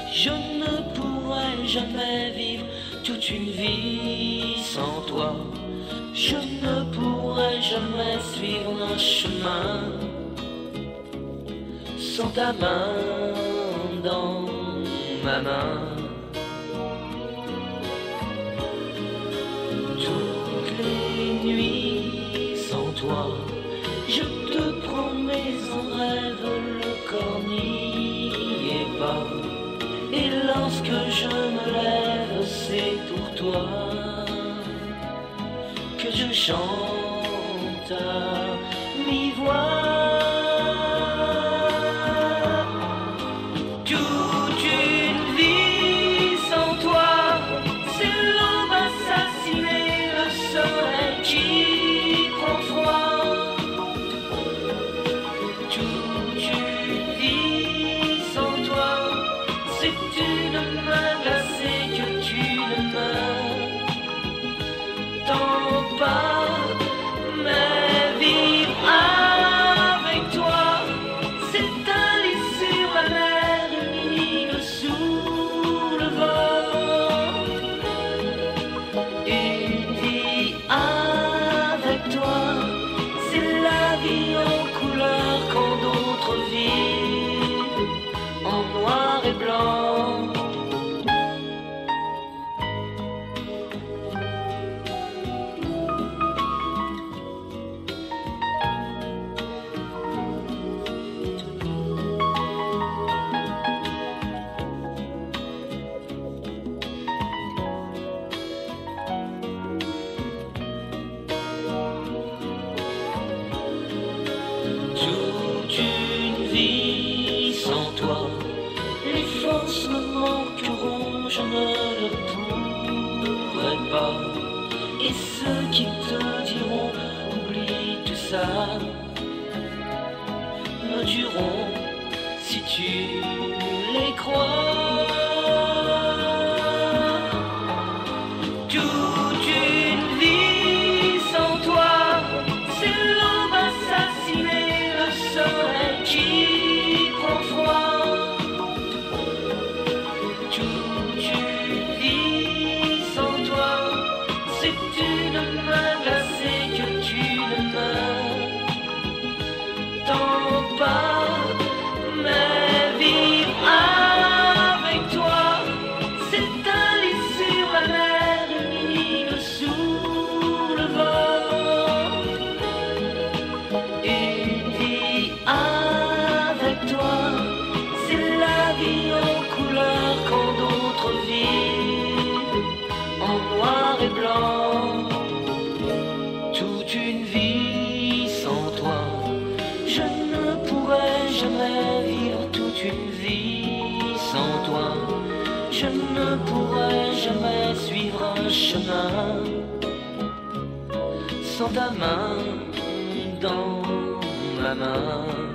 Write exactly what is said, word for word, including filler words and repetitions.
Je ne pourrais jamais vivre toute une vie sans toi. Je ne pourrais jamais suivre un chemin sans ta main dans ma main. Toutes les nuits sans toi, je te promets en rêve, le corps n'y est pas. Et lorsque je me lève, c'est pour toi que je chante à mi-voix. Toute une vie sans toi, c'est l'aube assassinée, le soleil qui prend froid. Toute une vie sans toi, c'est une main glacée que tu ne m'attends pas. Mais vivre avec toi, c'est un lit sur la mer, une île sous le vent. Une vie avec toi, c'est la vie en couleur quand d'autres vivent en noir et blanc. Toute une vie sans toi, les forces me manqueront, je ne le pourrai pas. Et ceux qui te diront, oublie tout ça, me diront, si tu les crois. Toute une vie sans toi, c'est l'aube assassinée, le soleil qui prend froid. Toute une vie sans toi, c'est une main glacée que tu ne m'attends pas. Mais vivre avec toi, c'est un lit sur la mer, une île sous le vent. Une vie avec toi, c'est la vie en couleur quand d'autres vivent en noir et blanc. Toute une vie sans toi, je ne pourrais jamais vivre toute une vie sans toi. Je ne pourrais jamais suivre un chemin sans ta main dans ma main.